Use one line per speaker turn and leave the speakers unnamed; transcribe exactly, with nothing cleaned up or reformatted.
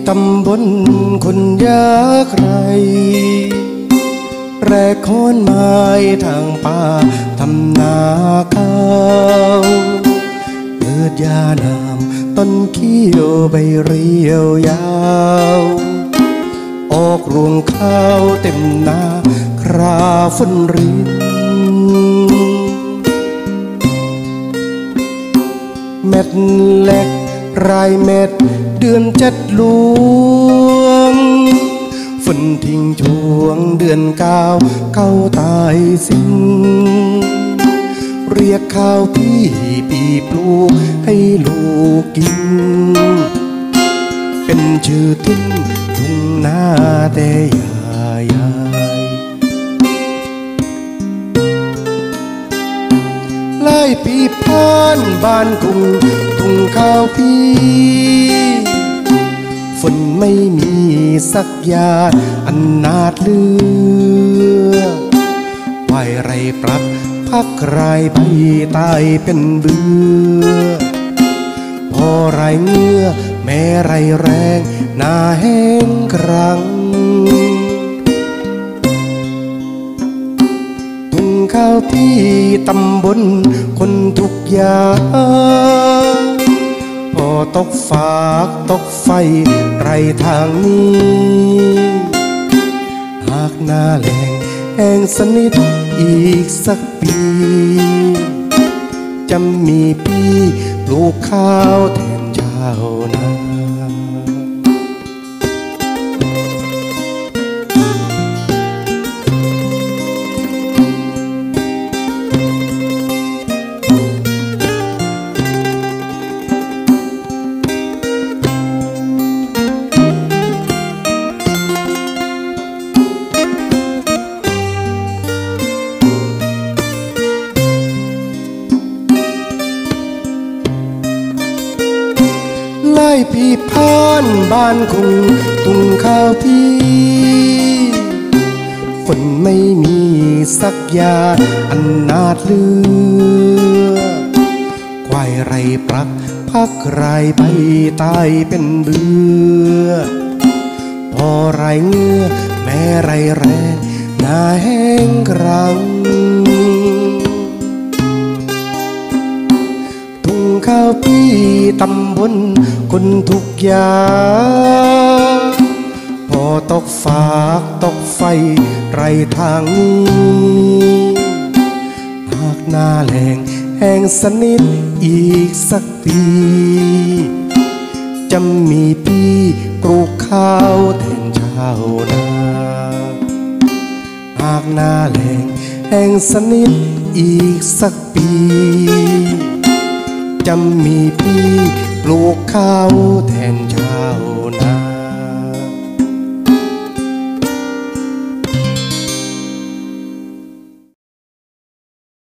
ตำบลคนยากไรแรกโคนไม้ทางป่าทำนาข้าวเกิดยานามต้นเขียวใบเรียวยาวออกรวงข้าวเต็มนาคราฝนรินเม็ดเล็กรายเม็ดเดือนเจ็ดลวงฝนทิ้งช่วงเดือนเก้าเก้าตายสิ้นเรียกข้าวพี่ปีปลูกให้ลูกกินเป็นชื่อทิ้งทุ่งนาแต่ยายายไล่ปีผ่านบ้านกรุงทุ่งข้าวพี่ฝนไม่มีสักยาอันนาดเลือไหวไรปรับพักไรใบตายเป็นเบื่อพอไรเงื่อแม่ไรแรงหน้าแห้งครั้งทุ่งข้าวพี่ตำบลคนทุกยากพอตกฝากตกไฟไรทางนี้หากหน้าแล้งแห้งสนิทอีกสักปีจะมีพี่ปลูกข้าวแทนชาวนาไล่ปีผ่านบ้านคงทุ่งข้าวพี่ฝนไม่มีสักยาอันนาดเลือควายไรปรักพักไรใบตายเป็นเบื่อพอไรเงื่อแม่ไรแรงหน้าแห้งกรังข้าวพี่ตำบลคนทุกยากพอตกฝากตกไฟไรทางนี้หากหน้าแล้งแห้งสนิทอีกสักปีจะมีพี่ปลูกข้าวแทนชาวนาหากหน้าแล้งแห้งสนิทอีกสักปีจะมีพี่ปลูกข้าวแทนชาว